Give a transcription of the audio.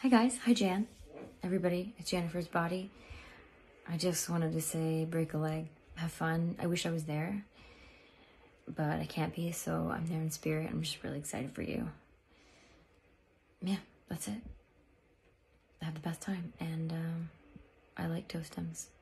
Hi guys, hi Jan. Everybody, it's JANnifer's body. I just wanted to say break a leg, have fun. I wish I was there, but I can't be, so I'm there in spirit. I'm just really excited for you. Yeah, that's it. Have the best time, and I like toast stems.